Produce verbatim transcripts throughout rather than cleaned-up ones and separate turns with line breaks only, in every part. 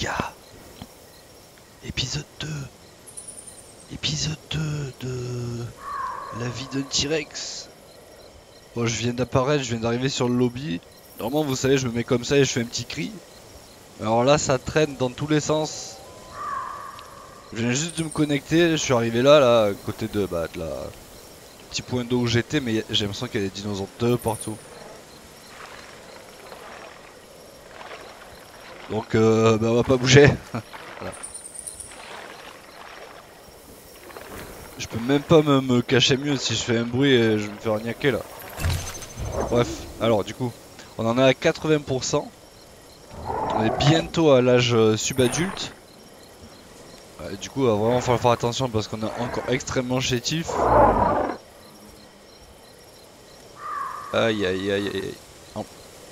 gars, épisode deux. Épisode deux de la vie d'un T-Rex. Bon, je viens d'apparaître, je viens d'arriver sur le lobby. Normalement, vous savez, je me mets comme ça et je fais un petit cri. Alors là, ça traîne dans tous les sens. Je viens juste de me connecter, je suis arrivé là, là, à côté de, bah, de la du petit point d'eau où j'étais, mais j'ai l'impression qu'il y a des dinosaures de partout. Donc, euh, bah, on va pas bouger. Voilà. Je peux même pas me, me cacher mieux si je fais un bruit et je vais me faire niaquer là. Bref, alors du coup, on en est à quatre-vingts pour cent. On est bientôt à l'âge euh, subadulte. Euh, du coup, il va vraiment falloir faire attention parce qu'on est encore extrêmement chétif. Aïe aïe aïe aïe. Non.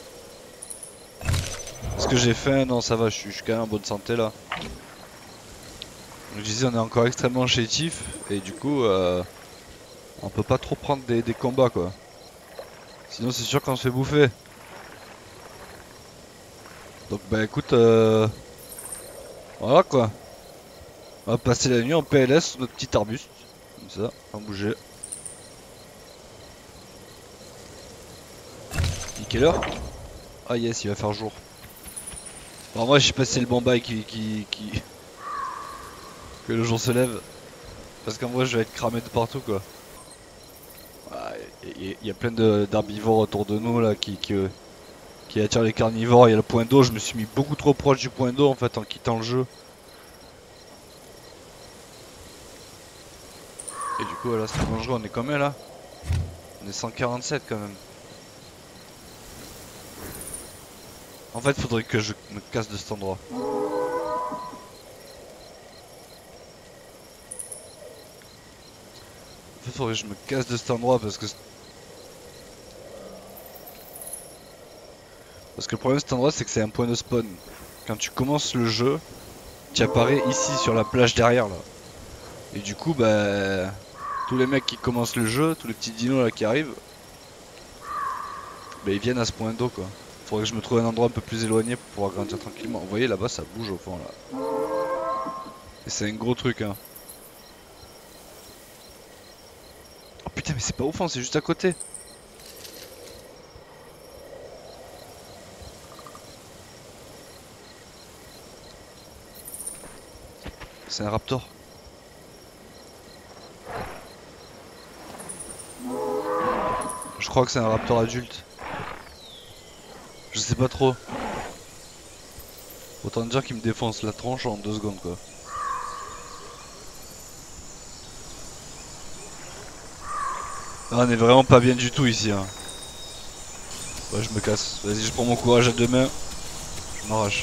Est-ce que j'ai faim? Non, ça va, je suis, je suis quand même en bonne santé là. Donc, je disais, on est encore extrêmement chétif et du coup, euh, on peut pas trop prendre des, des combats quoi. Sinon, c'est sûr qu'on se fait bouffer. Donc, bah écoute, euh, voilà quoi. On va passer la nuit en P L S sur notre petit arbuste. Comme ça, sans bouger. Il est quelle heure? Ah yes, il va faire jour. Bon, moi j'ai passé le bon bail qui, qui, qui... que le jour se lève. Parce qu'en vrai je vais être cramé de partout quoi. Il y, y a plein d'herbivores autour de nous là qui, qui, euh, qui attirent les carnivores. Il y a le point d'eau, je me suis mis beaucoup trop proche du point d'eau en fait en quittant le jeu. Et du coup voilà, c'est dangereux. On est combien là? On est cent quarante-sept quand même. En fait faudrait que je me casse de cet endroit. En fait faudrait que je me casse de cet endroit parce que... Parce que le problème de cet endroit c'est que c'est un point de spawn. Quand tu commences le jeu, tu apparais ici sur la plage derrière là. Et du coup bah... tous les mecs qui commencent le jeu, tous les petits dinos là qui arrivent, bah ils viennent à ce point d'eau quoi. Faudrait que je me trouve un endroit un peu plus éloigné pour pouvoir grandir tranquillement. Vous voyez là-bas ça bouge au fond là. Et c'est un gros truc hein. Oh putain mais c'est pas au fond, c'est juste à côté. C'est un raptor. Je crois que c'est un raptor adulte. Je sais pas trop. Autant dire qu'il me défonce la tronche en deux secondes quoi. Ah, on est vraiment pas bien du tout ici hein. Ouais je me casse. Vas-y je prends mon courage à deux mains. Je m'arrache.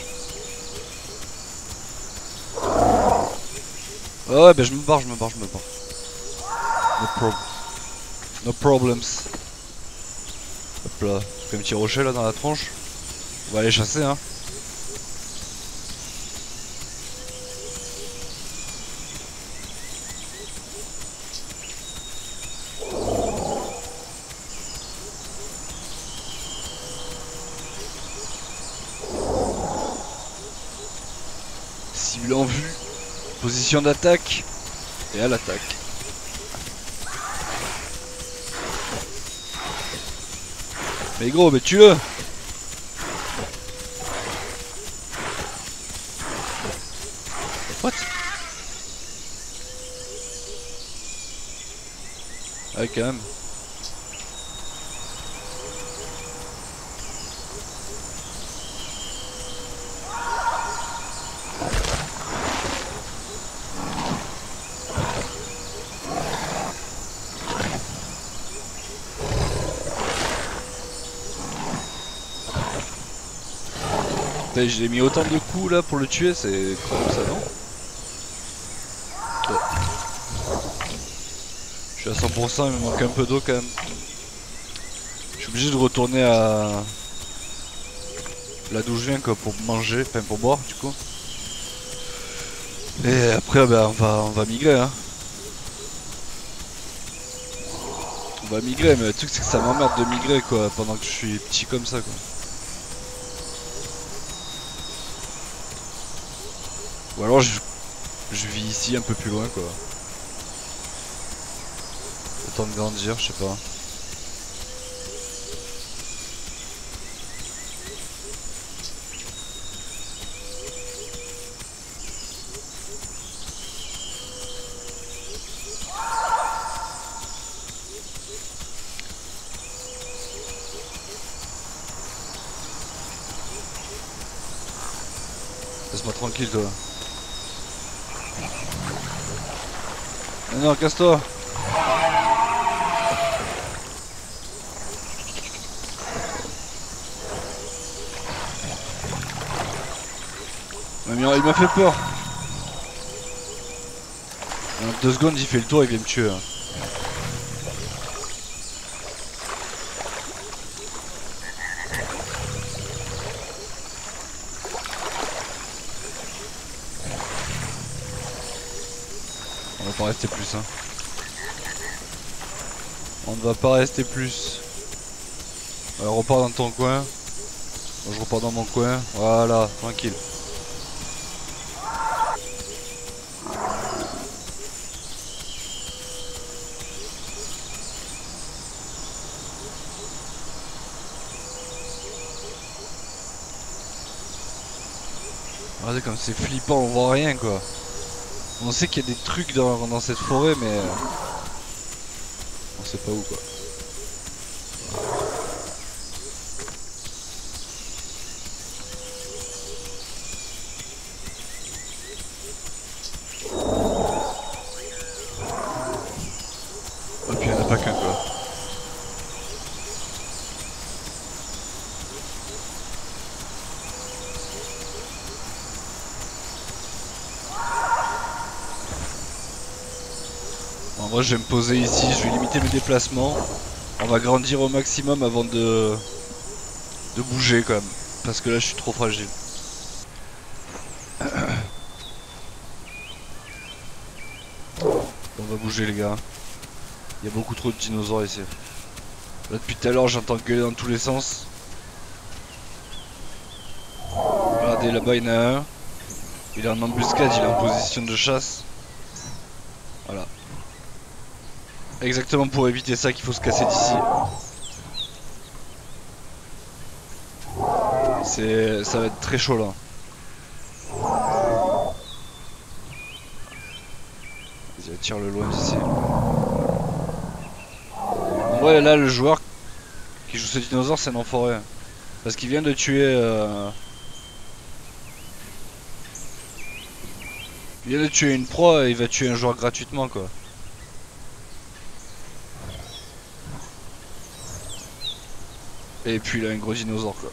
Ouais ouais bah je me barre, je me barre, je me barre. No problem. No problems. Hop là, je fais un petit rocher là dans la tronche. On va aller chasser hein. Cible en vue. Position d'attaque. Et à l'attaque. Mais gros, mais tue-le! What? Ah ouais, quand même. J'ai mis autant de coups là pour le tuer, c'est comme ça non? Ouais. Je suis à cent pour cent, il me manque un peu d'eau quand même. Je suis obligé de retourner à là d'où je viens quoi, pour manger, enfin pour boire du coup. Et après bah, on va on va migrer hein. On va migrer mais le truc c'est que ça m'emmerde de migrer quoi pendant que je suis petit comme ça quoi. Ou alors je, je vis ici un peu plus loin quoi. Le temps de grandir, je sais pas. Laisse-moi tranquille toi. Non, non, casse-toi. Ouais, mais il m'a fait peur. En deux secondes il fait le tour, il vient me tuer. Hein. On va pas rester plus hein. On ne va pas rester plus. Alors repars dans ton coin. Moi, je repars dans mon coin. Voilà, tranquille. Regardez comme c'est flippant, on voit rien quoi. On sait qu'il y a des trucs dans, dans cette forêt mais euh, on sait pas où quoi. Et puis il n'y en a pas qu'un quoi. Bon, moi je vais me poser ici, je vais limiter mes déplacements. On va grandir au maximum avant de, de bouger quand même. Parce que là je suis trop fragile. On va bouger les gars. Il y a beaucoup trop de dinosaures ici. Là depuis tout à l'heure j'entends gueuler dans tous les sens. Regardez là-bas il y en a un. Il est en embuscade, il est en position de chasse. Voilà. Exactement pour éviter ça qu'il faut se casser d'ici. C'est, ça va être très chaud là. Vas-y, attire-le loin d'ici. En vrai là le joueur qui joue ce dinosaure c'est un enfoiré. Parce qu'il vient de tuer... Euh... Il vient de tuer une proie et il va tuer un joueur gratuitement quoi. Et puis il a un gros dinosaure quoi.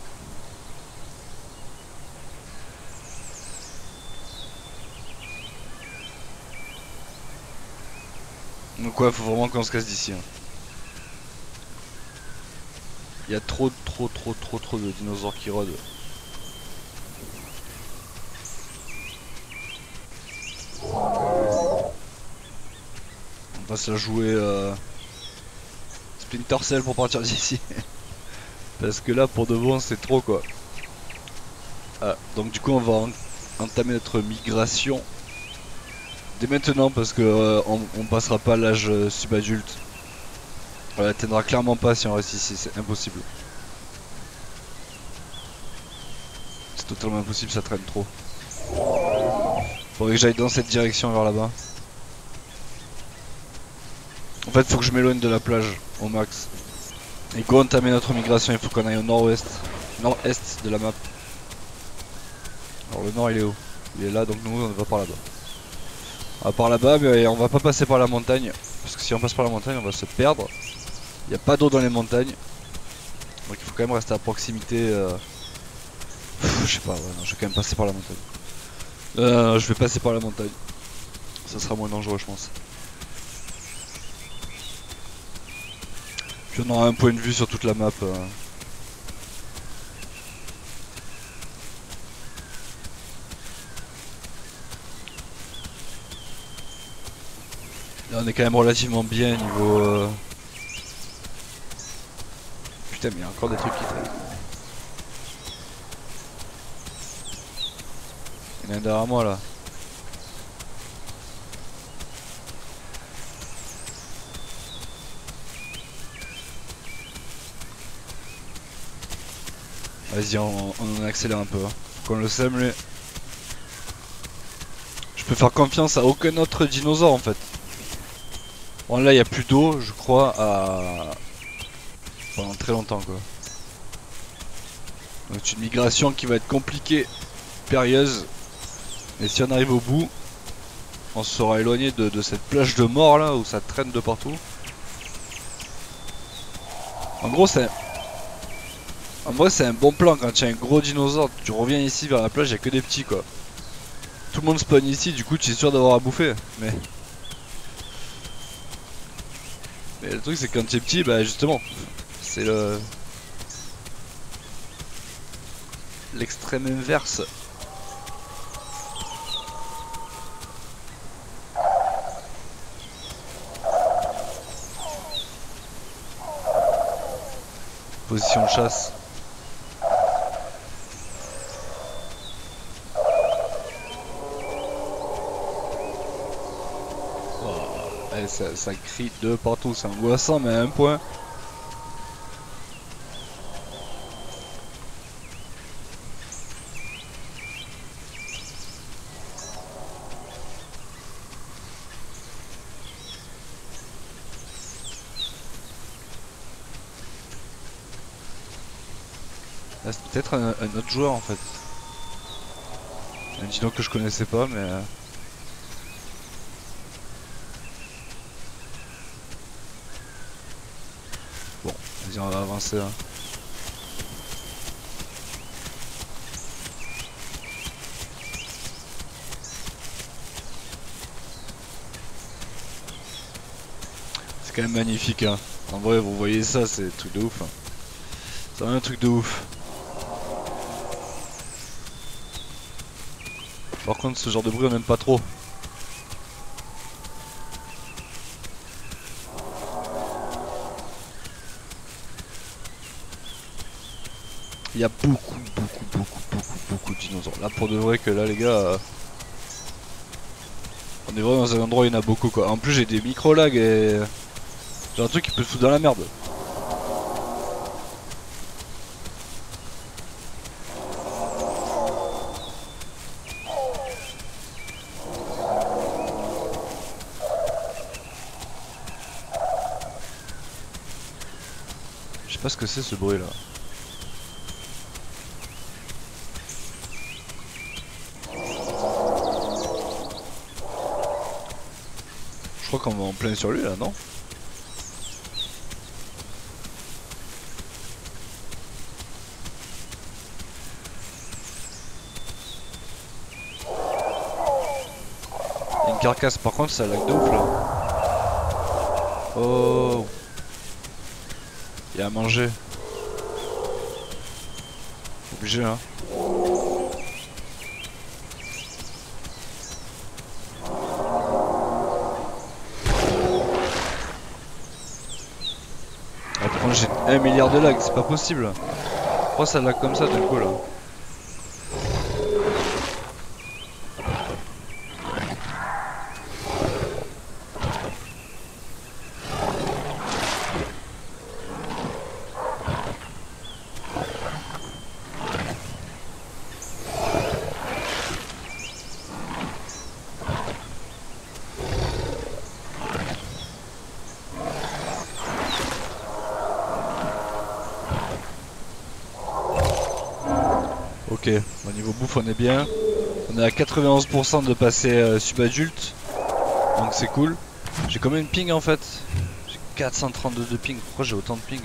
Donc ouais, faut vraiment qu'on se casse d'ici. Hein. Il y a trop, trop, trop, trop, trop de dinosaures qui rôdent. On va se la jouer euh... Splinter Cell pour partir d'ici. Parce que là, pour de bon, c'est trop quoi. Ah, donc du coup, on va en entamer notre migration dès maintenant parce que euh, on, on passera pas l'âge euh, subadulte. On l'atteindra clairement pas si on reste ici, c'est impossible. C'est totalement impossible, ça traîne trop. Faudrait que j'aille dans cette direction vers là-bas. En fait, faut que je m'éloigne de la plage au max. Et go entamer notre migration, il faut qu'on aille au nord-ouest, nord-est de la map. Alors le nord il est où? Il est là, donc nous on va par là-bas. On va par là-bas, mais on va pas passer par la montagne. Parce que si on passe par la montagne, on va se perdre. Il n'y a pas d'eau dans les montagnes. Donc il faut quand même rester à proximité. Euh... Pff, je sais pas, ouais, non, je vais quand même passer par la montagne. Euh, je vais passer par la montagne. Ça sera moins dangereux, je pense. Puis on aura un point de vue sur toute la map. Euh... Là on est quand même relativement bien niveau... Euh... Putain mais il y a encore des trucs qui traînent. Il y Il y en a un derrière moi là. Vas-y, on, on accélère un peu. Hein. Faut qu'on le sème lui. Je peux faire confiance à aucun autre dinosaure en fait. Bon là il n'y a plus d'eau je crois à... pendant très longtemps quoi. Donc c'est une migration qui va être compliquée, périlleuse. Et si on arrive au bout, on sera éloigné de, de cette plage de mort là où ça traîne de partout. En gros c'est... En vrai c'est un bon plan quand tu as un gros dinosaure, tu reviens ici vers la plage, il n'y a que des petits quoi. Tout le monde spawn ici, du coup tu es sûr d'avoir à bouffer. Mais... Mais le truc c'est que quand tu es petit, bah justement, c'est le... l'extrême inverse. Position de chasse. Wow. Eh, ça, ça crie de partout, c'est angoissant mais à un point. Là c'est peut-être un, un autre joueur en fait. Un dino que je connaissais pas mais... Euh... Bon, vas-y on va avancer hein. C'est quand même magnifique hein. En vrai vous voyez ça, c'est un truc de ouf hein. C'est un truc de ouf. Par contre ce genre de bruit on aime pas trop. Il y a beaucoup, beaucoup, beaucoup, beaucoup, beaucoup de dinosaures. Là pour de vrai que là les gars... Euh... On est vraiment dans un endroit où il y en a beaucoup quoi. En plus j'ai des micro lags et... J'ai un truc qui peut se foutre dans la merde. Je sais pas ce que c'est ce bruit là. Je crois qu'on va en plein sur lui là, non? Il y a une carcasse par contre, ça lag de ouf là. Oh, il y a à manger. Obligé hein. Ah, par contre j'ai un milliard de lag, c'est pas possible. Pourquoi ça lag comme ça du coup là? Ok, au niveau bouffe on est bien. On est à quatre-vingt-onze pour cent de passer euh, subadulte. Donc c'est cool. J'ai combien de ping en fait? J'ai quatre cent trente-deux de ping. Pourquoi j'ai autant de ping?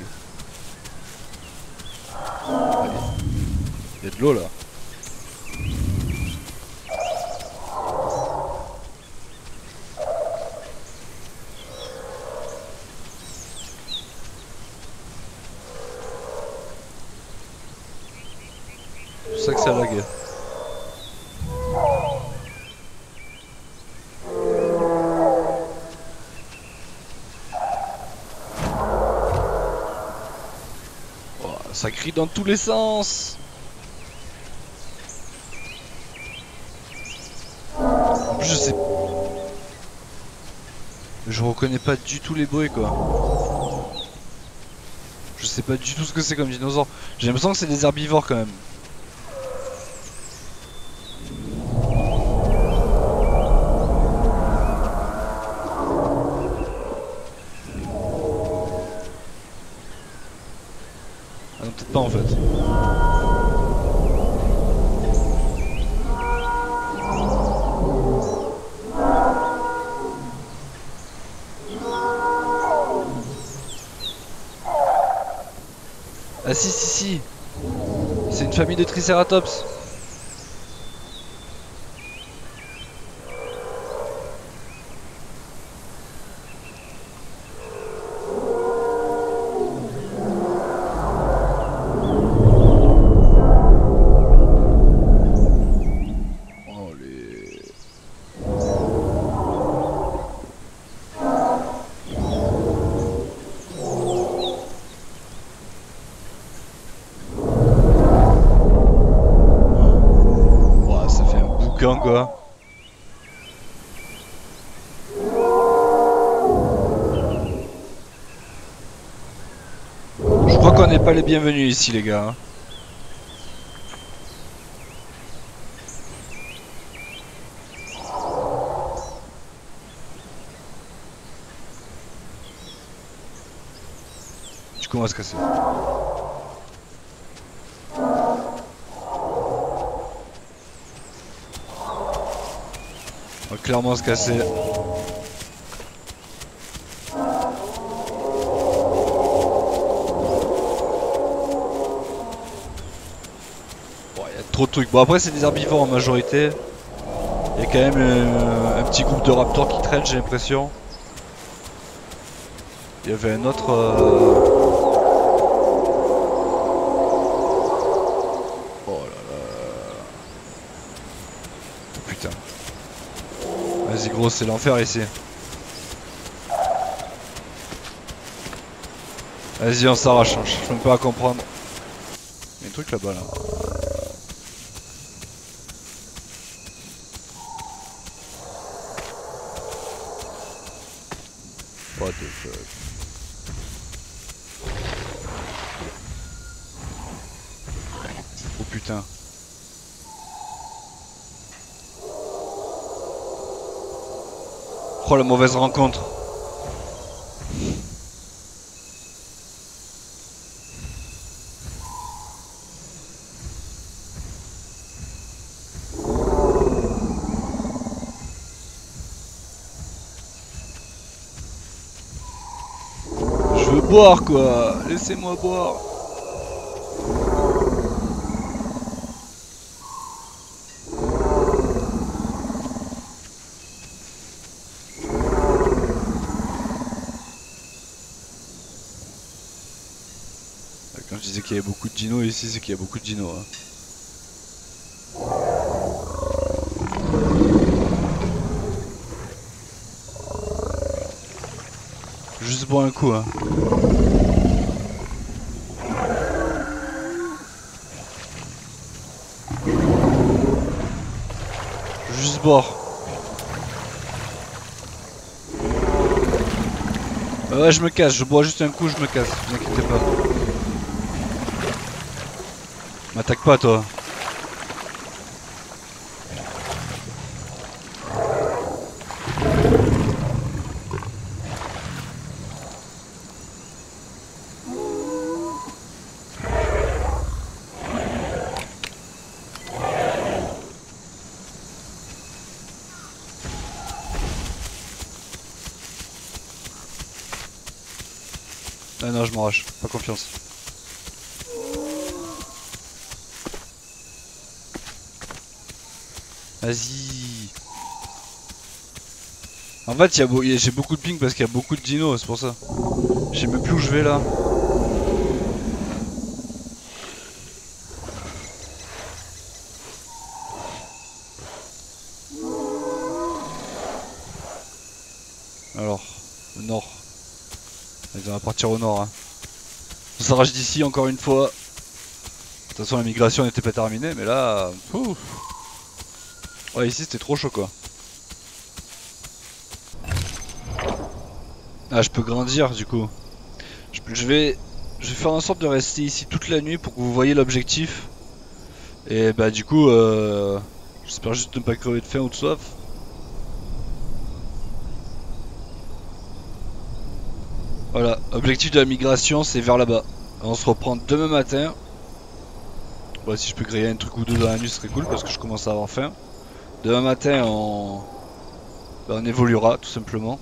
Il y a de l'eau là. C'est ça que ça lag. Oh, ça crie dans tous les sens. plus, je sais. Je reconnais pas du tout les bruits quoi. Je sais pas du tout ce que c'est comme dinosaure. J'ai l'impression que c'est des herbivores quand même. Ah non, peut-être pas en fait. Ah si si si. C'est une famille de Triceratops. Oh les... Oh, ça fait un boucan quoi. Je crois qu'on n'est pas les bienvenus ici les gars. Hein. Du coup on va se casser. On va clairement se casser. Trop de trucs. Bon après c'est des herbivores en majorité. Il y a quand même euh, un petit groupe de raptors qui traînent j'ai l'impression. Il y avait un autre... Euh... Oh là là. Oh, putain. Vas-y gros c'est l'enfer ici. Vas-y on s'arrache, je peux même pas à comprendre. Il y a un truc là-bas là. What the fuck. Oh putain. Oh la mauvaise rencontre. Je veux boire quoi. Laissez-moi boire. Quand je disais qu'il y avait beaucoup de dinos ici, c'est qu'il y a beaucoup de dinos. Hein. Juste boire un coup. Hein. Juste boire. Euh, ouais, je me casse, je bois juste un coup, je me casse, ne vous inquiétez pas. M'attaque pas toi. Ah non, je m'arrache, pas confiance. Vas-y. En fait, beau... j'ai beaucoup de ping parce qu'il y a beaucoup de dinos, c'est pour ça. Je sais même plus où je vais là. Alors, au nord. On va partir au nord. Hein. On s'arrache d'ici encore une fois. De toute façon, la migration n'était pas terminée, mais là. Ouf. Ouais, ici c'était trop chaud quoi. Ah, je peux grandir du coup. Je, je vais, je vais faire en sorte de rester ici toute la nuit pour que vous voyez l'objectif. Et bah du coup, euh, j'espère juste ne pas crever de faim ou de soif. Voilà, objectif de la migration, c'est vers là-bas. On se reprend demain matin. Bon, si je peux griller un truc ou deux dans la nuit, ce serait cool parce que je commence à avoir faim. Demain matin, on, bah, on évoluera tout simplement.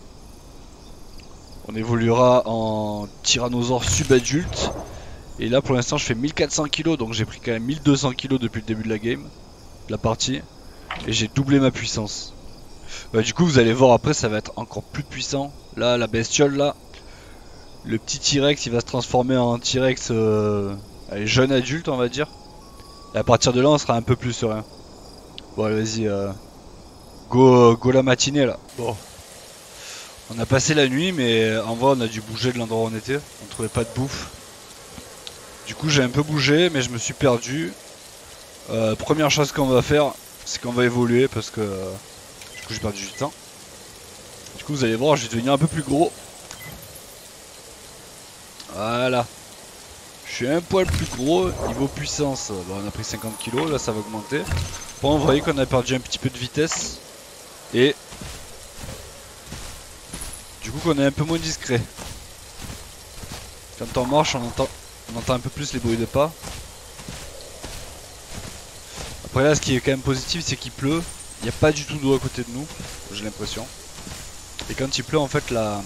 On évoluera en tyrannosaure subadulte. Et là, pour l'instant, je fais mille quatre cents kilos, donc j'ai pris quand même mille deux cents kilos depuis le début de la game, de la partie. Et j'ai doublé ma puissance. Bah, du coup, vous allez voir après, ça va être encore plus puissant. Là, la bestiole, là, le petit T-Rex, il va se transformer en T-Rex euh, allez, jeune adulte, on va dire. Et à partir de là, on sera un peu plus serein. Bon, allez, vas-y, euh, go, go la matinée, là. Bon. On a passé la nuit, mais en vrai, on a dû bouger de l'endroit où on était. On trouvait pas de bouffe. Du coup, j'ai un peu bougé, mais je me suis perdu. Euh, première chose qu'on va faire, c'est qu'on va évoluer parce que euh, du coup j'ai perdu du temps. Du coup vous allez voir, je vais devenir un peu plus gros. Voilà. Je suis un poil plus gros. Niveau puissance, bon, on a pris cinquante kilos, là ça va augmenter. Bon, vous voyez qu'on a perdu un petit peu de vitesse. Et du coup qu'on est un peu moins discret. Quand on marche, on entend, on entend un peu plus les bruits de pas. Après là, ce qui est quand même positif, c'est qu'il pleut. Il n'y a pas du tout d'eau à côté de nous, j'ai l'impression. Et quand il pleut, en fait, la,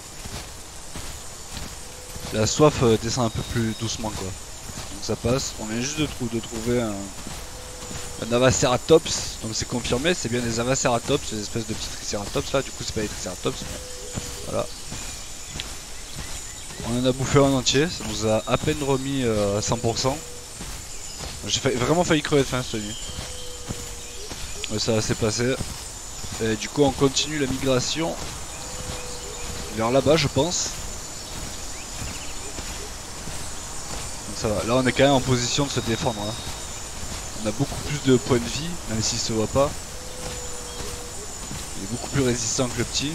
la soif descend un peu plus doucement, quoi. Donc ça passe. On vient juste de, trou de trouver un, un Avaceratops. Donc c'est confirmé, c'est bien des Avaceratops, ces espèces de petits Triceratops là. Du coup, c'est pas des Triceratops, mais voilà. On en a bouffé un entier, ça nous a à peine remis euh, à cent pour cent. J'ai vraiment failli crever de faim cette nuit. Mais ça s'est passé. Et du coup, on continue la migration vers là-bas, je pense. Donc ça va. Là, on est quand même en position de se défendre. Hein. On a beaucoup plus de points de vie, même s'il se voit pas. Il est beaucoup plus résistant que le petit.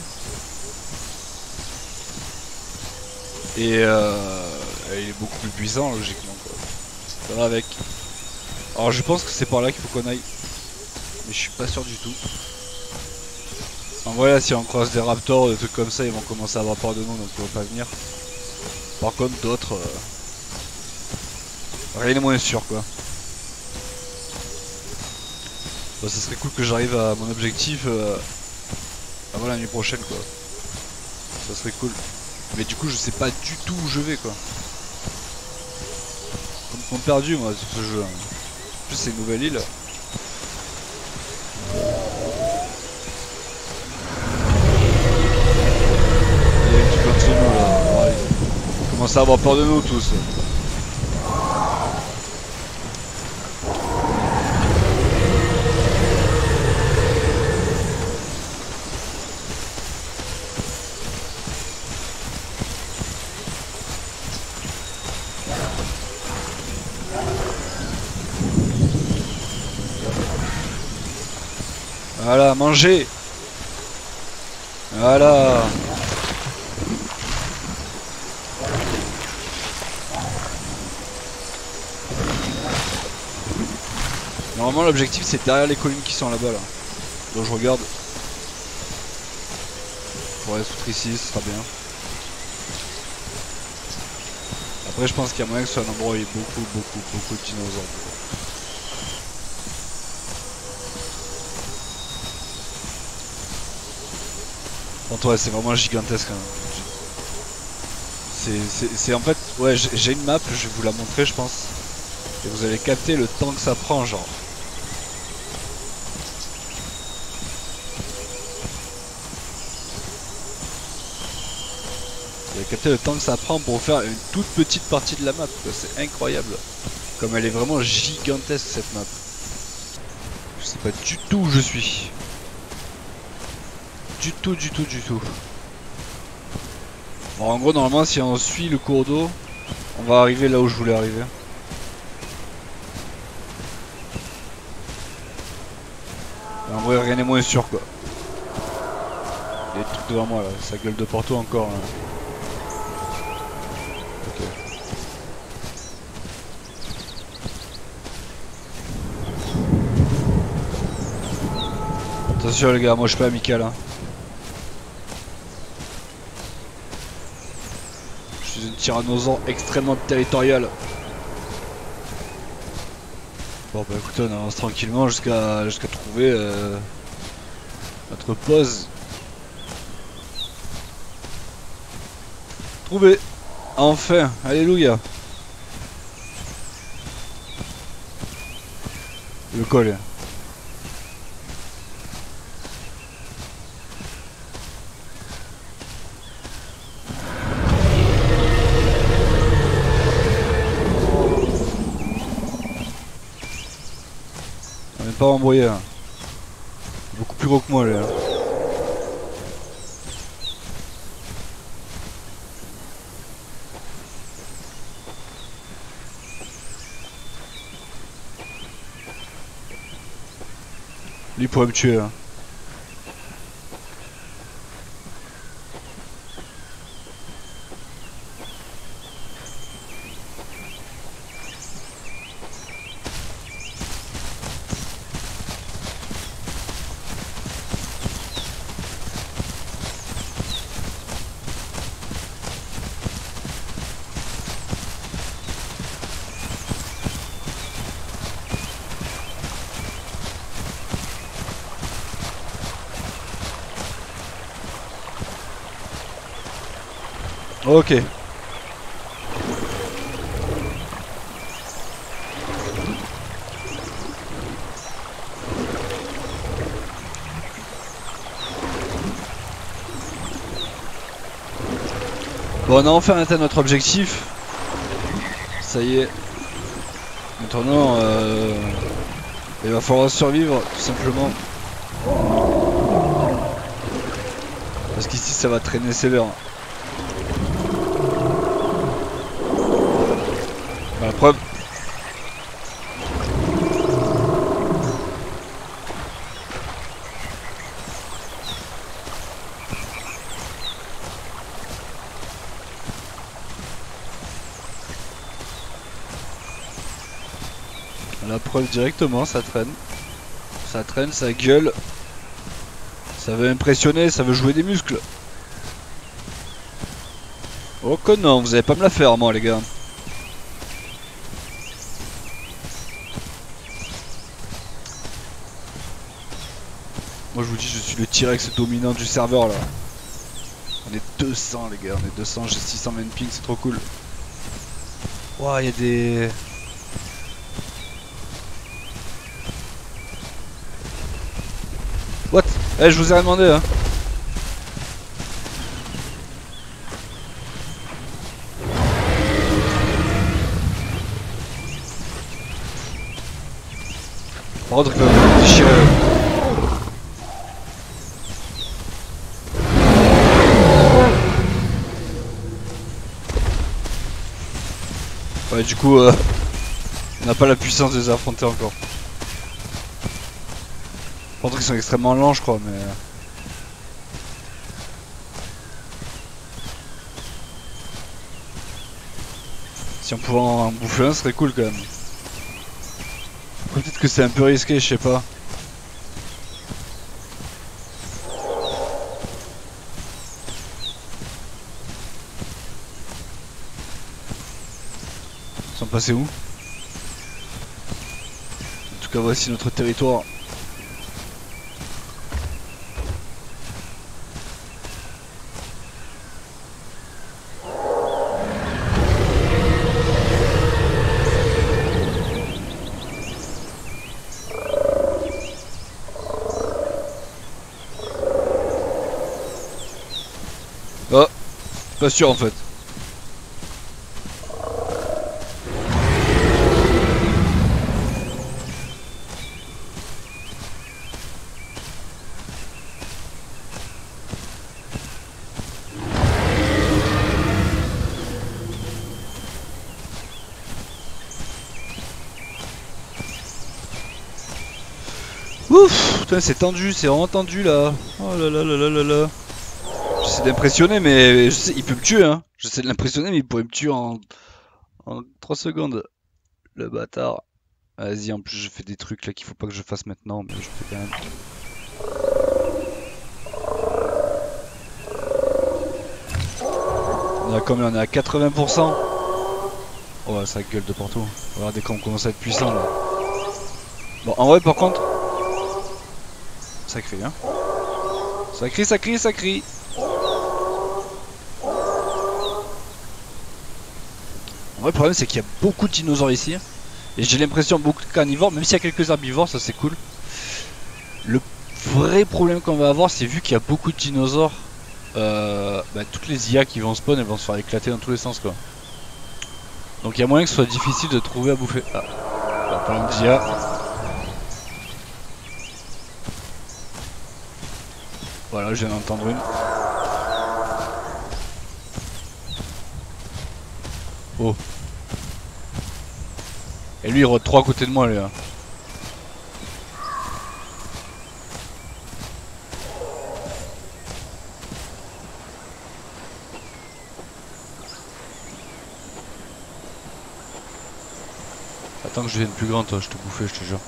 Et euh, il est beaucoup plus puissant, logiquement. Quoi. Ça va avec. Alors, je pense que c'est par là qu'il faut qu'on aille. Mais je suis pas sûr du tout. En vrai, là, si on croise des raptors, des trucs comme ça, ils vont commencer à avoir peur de nous, donc ils vont pas venir. Par contre, d'autres, euh... rien n'est moins sûr, quoi. Bon, ça serait cool que j'arrive à mon objectif euh... avant la nuit prochaine, quoi. Ça serait cool. Mais du coup, je sais pas du tout où je vais, quoi. Je suis perdu, moi, sur ce jeu. Hein. En plus, c'est une nouvelle île. On commence à avoir peur de nous tous. Voilà, manger. Voilà. Normalement l'objectif c'est derrière les collines qui sont là-bas là. Donc je regarde. Pour aller foutre ici, ce sera bien. Après je pense qu'il y a moyen que ce soit un endroit où il y ait beaucoup beaucoup beaucoup de dinosaures. Bon toi c'est vraiment gigantesque hein. C'est en fait, ouais j'ai une map, je vais vous la montrer je pense. Et vous allez capter le temps que ça prend genre. Vous allez capter le temps que ça prend pour faire une toute petite partie de la map, c'est incroyable. Comme elle est vraiment gigantesque cette map. Je sais pas du tout où je suis. Du tout, du tout, du tout. Bon, en gros, normalement, si on suit le cours d'eau, on va arriver là où je voulais arriver. En vrai, rien n'est moins sûr, quoi. Et des trucs devant moi là, ça gueule de partout encore. Là. Ok. Attention les gars, moi je suis pas amical. Hein. Je suis une tyrannosaure extrêmement territoriale. Bon bah écoutez, on avance tranquillement jusqu'à jusqu'à trouver euh, notre pause. Trouvé. Enfin, alléluia. Le col. On n'est pas embrouillé. Hein. Beaucoup plus gros que moi, là. Lui pourrait me tuer. Hein. Ok. Bon, on a enfin atteint notre objectif. Ça y est. Maintenant, euh, il va falloir survivre, tout simplement. Parce qu'ici, ça va traîner sévère. La preuve. La preuve directement, ça traîne. Ça traîne, ça gueule. Ça veut impressionner, ça veut jouer des muscles. Oh que non, vous allez pas me la faire moi les gars. Moi je vous dis, je suis le T-Rex dominant du serveur là. On est deux cents les gars, on est deux cents, j'ai six cent vingt ping, c'est trop cool. Ouah, il y a des... What? Eh, je vous ai rien demandé hein. Par contre, il va me déchirer. Ouais, du coup, euh, on n'a pas la puissance de les affronter encore. Par contre, ils sont extrêmement lents, je crois, mais. Si on pouvait en bouffer un, ce serait cool quand même. Peut-être que c'est un peu risqué, je sais pas. Ils sont passés où? En tout cas, voici notre territoire. Oh, pas sûr en fait. Ouf, putain c'est tendu, c'est vraiment tendu là. Oh là là là là là là. J'essaie d'impressionner, mais je sais, il peut me tuer, hein. J'essaie de l'impressionner, mais il pourrait me tuer en, en trois secondes. Le bâtard. Vas-y, en plus, je fais des trucs là qu'il faut pas que je fasse maintenant, mais je fais quand même. On est à combien? On est à quatre-vingts pour cent. Oh, ouais, ça gueule de partout. Regardez quand on commence à être puissant là. Bon, en vrai, par contre, ça crie, hein. Ça crie, ça crie, ça crie. En vrai, le problème, c'est qu'il y a beaucoup de dinosaures ici. Et j'ai l'impression beaucoup de carnivores, même s'il y a quelques herbivores, ça c'est cool. Le vrai problème qu'on va avoir, c'est vu qu'il y a beaucoup de dinosaures, euh, bah, toutes les I A qui vont spawn, elles vont se faire éclater dans tous les sens, quoi. Donc il y a moyen que ce soit difficile de trouver à bouffer. Ah, bah, parlant d'I A. Voilà, je viens d'entendre une. Oh. Et lui il rôde trois à côté de moi, lui. Hein. Attends que je devienne plus grand, toi, je te bouffais, je te jure.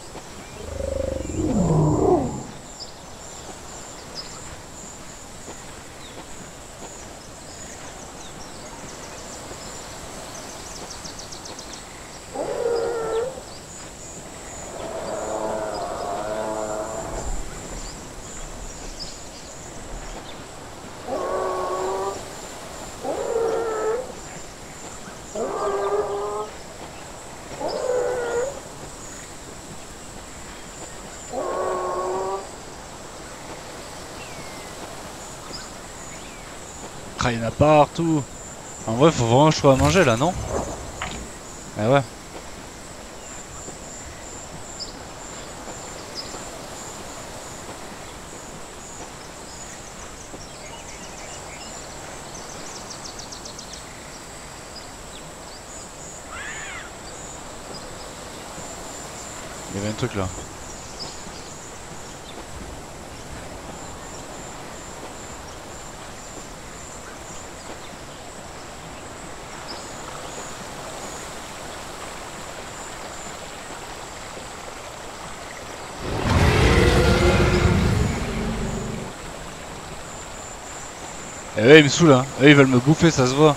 Ah, il y en a partout. En vrai, faut vraiment que je trouve à manger là, non? Eh ouais. Il y avait un truc là. Eh ouais, ils me saoulent, hein. Eux, ils veulent me bouffer, ça se voit.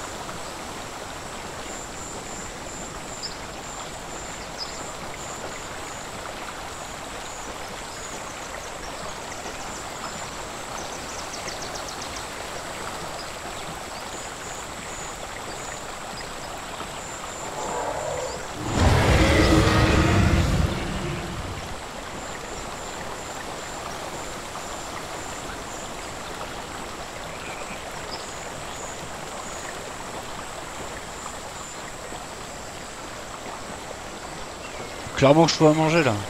Clairement que je trouve à manger là.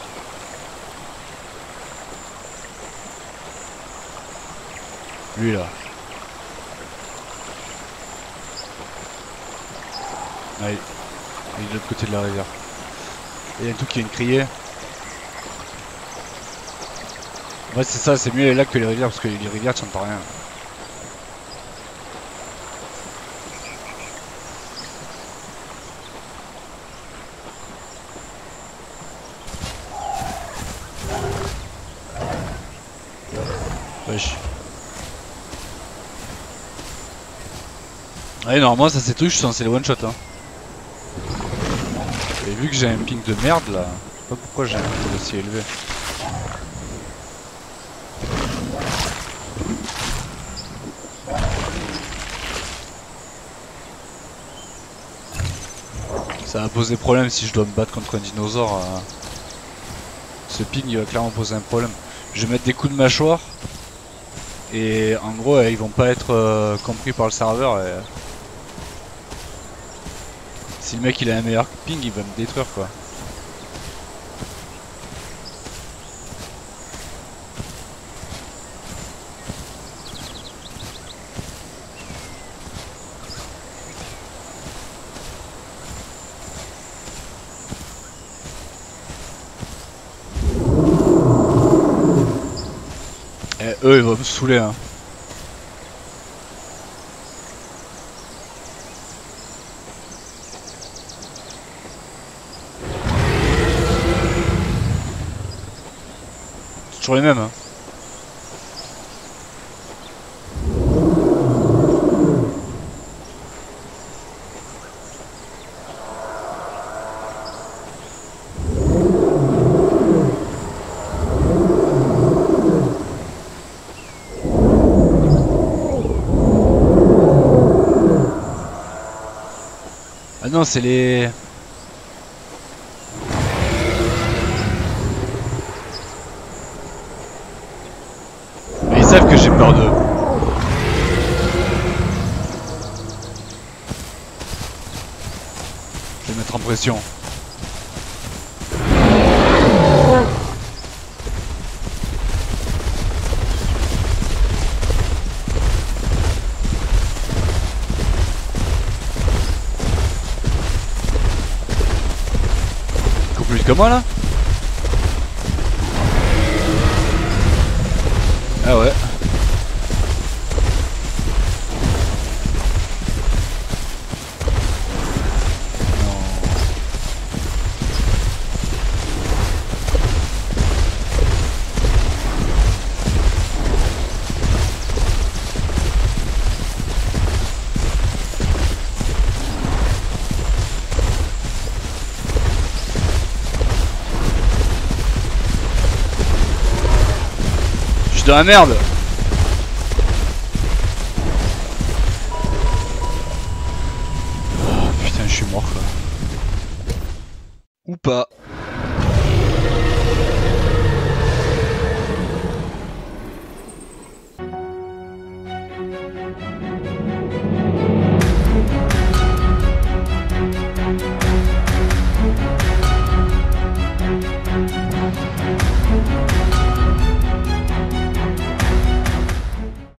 Lui là. Allez. Il est de l'autre côté de la rivière. Et il y a un truc qui vient de crier. Ouais, c'est ça, c'est mieux les lacs que les rivières parce que les rivières tu n'entends rien. Wesh. Ouais, normalement, ça c'est tout, je suis censé les one shot. Hein. Et vu que j'ai un ping de merde là, je sais pas pourquoi j'ai un ping aussi élevé. Ça va poser problème si je dois me battre contre un dinosaure. Euh... Ce ping il va clairement poser un problème. Je vais mettre des coups de mâchoire. Et en gros, ils vont pas être euh, compris par le serveur. Et... Si le mec il a un meilleur ping, il va me détruire quoi. Et eux, ils vont me saouler hein. Toujours les mêmes. Hein. Ah non, c'est les... Mais ils savent que j'ai peur d'eux. Je vais mettre en pression. Plus que moi là. Ah ouais. De la merde. Oh putain, je suis mort quoi. Ou pas.